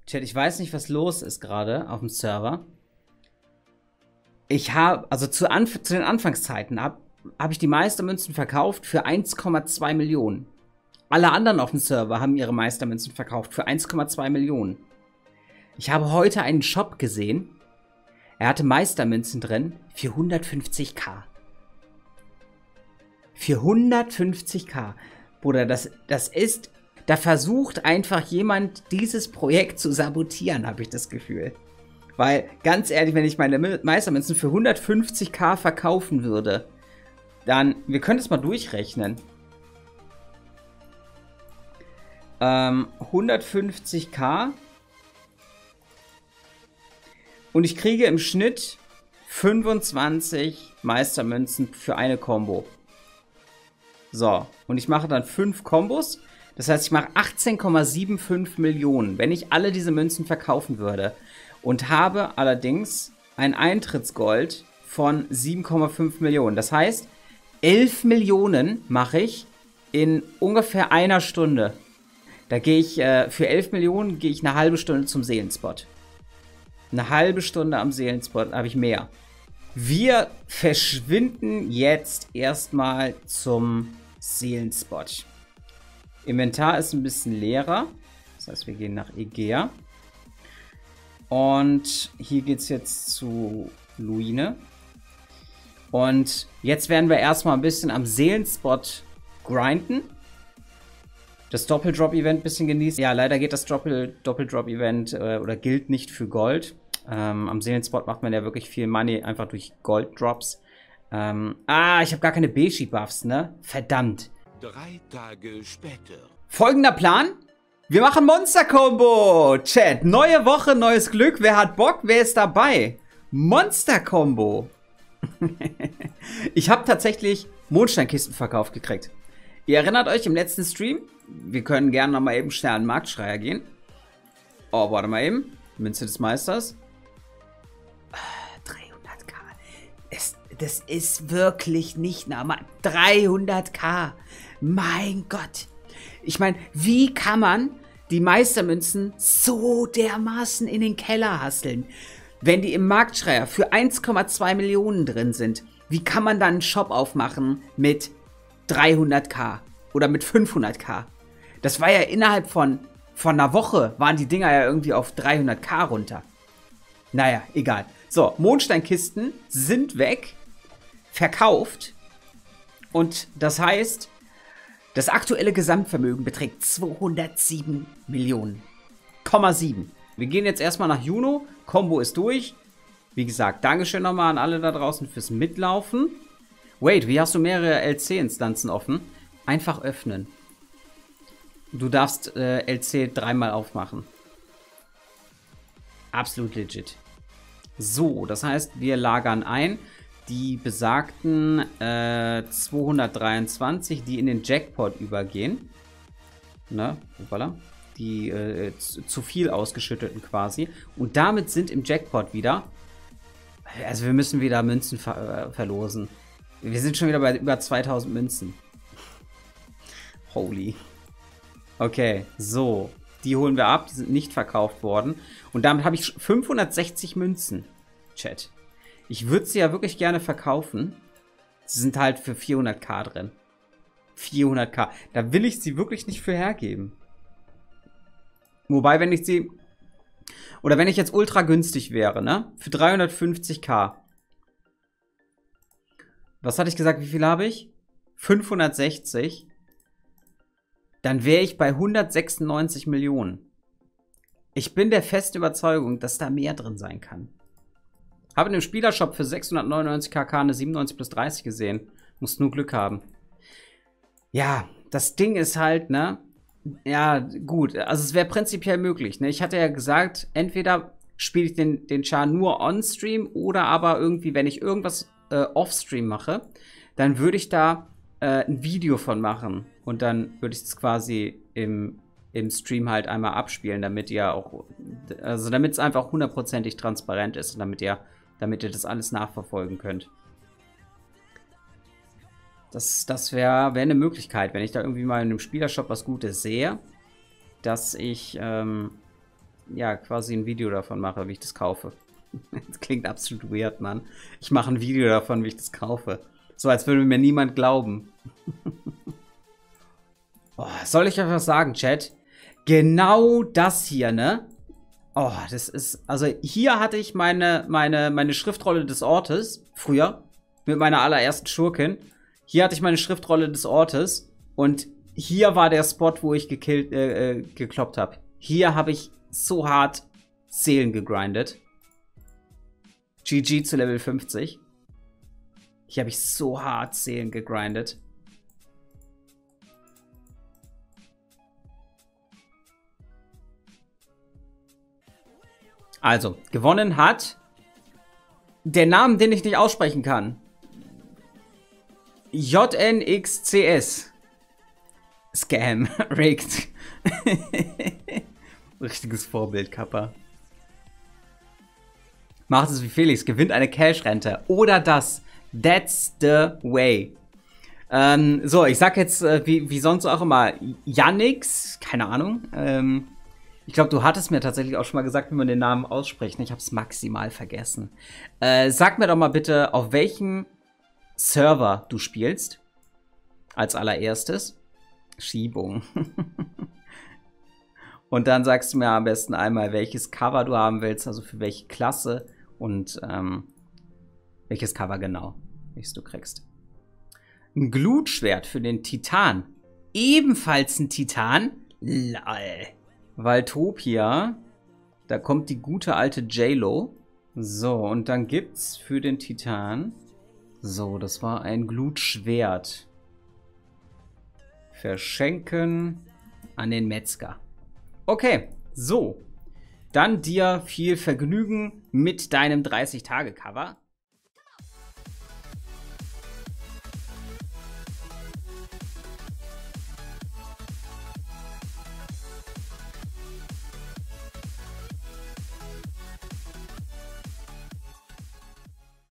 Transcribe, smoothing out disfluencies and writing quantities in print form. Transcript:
Chat, ich weiß nicht, was los ist gerade auf dem Server. Ich habe, also zu den Anfangszeiten, hab ich die Meistermünzen verkauft für 1,2 Millionen. Alle anderen auf dem Server haben ihre Meistermünzen verkauft für 1,2 Millionen. Ich habe heute einen Shop gesehen. Er hatte Meistermünzen drin für 150.000. Für 150.000. Bruder, das ist... Da versucht einfach jemand, dieses Projekt zu sabotieren, habe ich das Gefühl. Weil, ganz ehrlich, wenn ich meine Meistermünzen für 150.000 verkaufen würde, dann, wir können es mal durchrechnen. 150.000. Und ich kriege im Schnitt 25 Meistermünzen für eine Combo. So, und ich mache dann 5 Kombos. Das heißt, ich mache 18,75 Millionen, wenn ich alle diese Münzen verkaufen würde. Und habe allerdings ein Eintrittsgold von 7,5 Millionen. Das heißt, 11 Millionen mache ich in ungefähr einer Stunde. Da gehe ich, für 11 Millionen gehe ich eine halbe Stunde zum Seelenspot. Eine halbe Stunde am Seelenspot, habe ich mehr. Wir verschwinden jetzt erstmal zum Seelenspot. Inventar ist ein bisschen leerer. Das heißt, wir gehen nach Egea. Und hier geht es jetzt zu Luine. Und jetzt werden wir erstmal ein bisschen am Seelenspot grinden. Das Doppeldrop-Event ein bisschen genießen. Ja, leider geht das Doppeldrop-Event oder gilt nicht für Gold. Am Seelenspot macht man ja wirklich viel Money einfach durch Gold-Drops. Ich habe gar keine Beshi-Buffs, ne? Verdammt. 3 Tage später. Folgender Plan. Wir machen Monster-Combo. Chat, neue Woche, neues Glück. Wer hat Bock? Wer ist dabei? Monster-Combo. Ich habe tatsächlich Mondsteinkisten verkauft gekriegt. Ihr erinnert euch im letzten Stream? Wir können gerne noch mal eben schnell an den Marktschreier gehen. Oh, warte mal eben. Münze des Meisters. 300.000. Das ist wirklich nicht normal. 300.000. Mein Gott. Ich meine, wie kann man die Meistermünzen so dermaßen in den Keller hasseln? Wenn die im Marktschreier für 1,2 Millionen drin sind, wie kann man dann einen Shop aufmachen mit 300.000 oder mit 500.000? Das war ja innerhalb von einer Woche, waren die Dinger ja irgendwie auf 300.000 runter. Naja, egal. So, Mondsteinkisten sind weg, verkauft. Und das heißt, das aktuelle Gesamtvermögen beträgt 207 Millionen. 7. Wir gehen jetzt erstmal nach Juno. Combo ist durch. Wie gesagt, Dankeschön nochmal an alle da draußen fürs Mitlaufen. Wait, wie hast du mehrere LC-Instanzen offen? Einfach öffnen. Du darfst LC 3-mal aufmachen. Absolut legit. So, das heißt, wir lagern ein die besagten 223, die in den Jackpot übergehen. Ne? Voilà. Die zu viel ausgeschütteten quasi. Und damit sind im Jackpot wieder... Also wir müssen wieder Münzen verlosen. Wir sind schon wieder bei über 2000 Münzen. Holy. Okay, so. Die holen wir ab. Die sind nicht verkauft worden. Und damit habe ich 560 Münzen. Chat. Ich würde sie ja wirklich gerne verkaufen. Sie sind halt für 400.000 drin. 400.000. Da will ich sie wirklich nicht für hergeben. Wobei, wenn ich sie... Oder wenn ich jetzt ultra günstig wäre, ne? Für 350.000. Was hatte ich gesagt? Wie viel habe ich? 560. Dann wäre ich bei 196 Millionen. Ich bin der festen Überzeugung, dass da mehr drin sein kann. Habe in dem Spielershop für 699 KK eine 97 plus 30 gesehen. Muss nur Glück haben. Ja, das Ding ist halt, ne? Ja, gut. Also es wäre prinzipiell möglich, ne? Ich hatte ja gesagt, entweder spiele ich den Char nur on-stream oder aber irgendwie, wenn ich irgendwas off-stream mache, dann würde ich da ein Video von machen. Und dann würde ich es quasi im Stream halt einmal abspielen, damit ihr auch, also damit es einfach hundertprozentig transparent ist und damit ihr das alles nachverfolgen könnt. Das wäre eine Möglichkeit, wenn ich da irgendwie mal in einem Spielershop was Gutes sehe, dass ich ja, quasi ein Video davon mache, wie ich das kaufe. Das klingt absolut weird, Mann. Ich mache ein Video davon, wie ich das kaufe. So, als würde mir niemand glauben. Oh, soll ich einfach sagen, Chat? Genau das hier, ne? Oh, das ist... Also, hier hatte ich meine Schriftrolle des Ortes. Früher. Mit meiner allerersten Schurkin. Hier hatte ich meine Schriftrolle des Ortes. Und hier war der Spot, wo ich gekloppt habe. Hier habe ich so hart Seelen gegrindet. GG zu Level 50. Hier habe ich so hart Seelen gegrindet. Also, gewonnen hat der Name, den ich nicht aussprechen kann. JNXCS. Scam. Rigged. Richtiges Vorbild, Kappa. Macht es wie Felix, gewinnt eine Cash-Rente. Oder das. That's the way. So, ich sag jetzt, wie sonst auch immer, Yannix, keine Ahnung. Ich glaube, du hattest mir tatsächlich auch schon mal gesagt, wie man den Namen ausspricht. Ich habe es maximal vergessen. Sag mir doch mal bitte, auf welchem Server du spielst. Als allererstes. Schiebung. Und dann sagst du mir am besten einmal, welches Cover du haben willst, also für welche Klasse und welches Cover genau, welches du kriegst. Ein Glutschwert für den Titan. Ebenfalls ein Titan. Lol. Valtopia. Da kommt die gute alte J-Lo. So, und dann gibt's für den Titan. So, das war ein Glutschwert. Verschenken an den Metzger. Okay, so. Dann dir viel Vergnügen mit deinem 30-Tage-Cover.